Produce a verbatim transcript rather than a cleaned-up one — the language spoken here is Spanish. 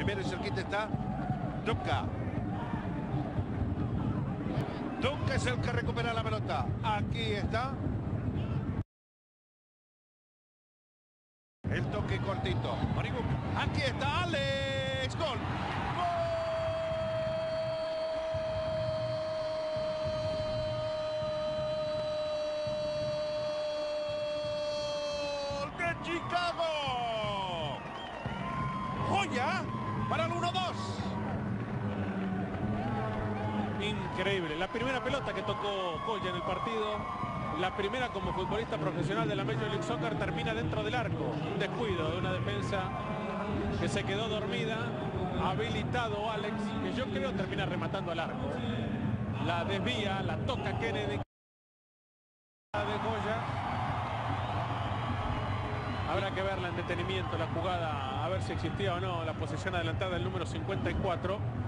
Primero y cerquita está Dunca. Dunca es el que recupera la pelota. Aquí está. El toque cortito. Maribu. Aquí está Alex. Gol. ¡Gol de Chicago! ¡Joya! Para el uno dos. Increíble. La primera pelota que tocó Joya en el partido. La primera como futbolista profesional de la Major League Soccer termina dentro del arco. Un descuido de una defensa que se quedó dormida. Habilitado Alex, que yo creo termina rematando al arco. La desvía, la toca Kennedy. De Joya. Habrá que verla en detenimiento, la jugada, a ver si existía o no la posesión adelantada del número cincuenta y cuatro.